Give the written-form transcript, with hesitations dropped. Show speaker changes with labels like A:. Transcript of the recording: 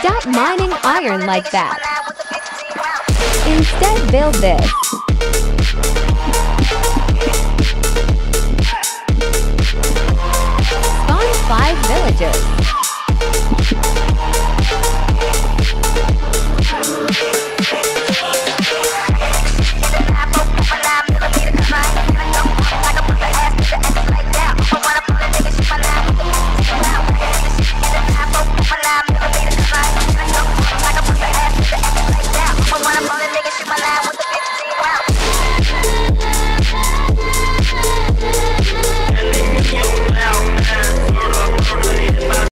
A: Stop mining iron like that. Instead, build this. Spawn 5 villagers.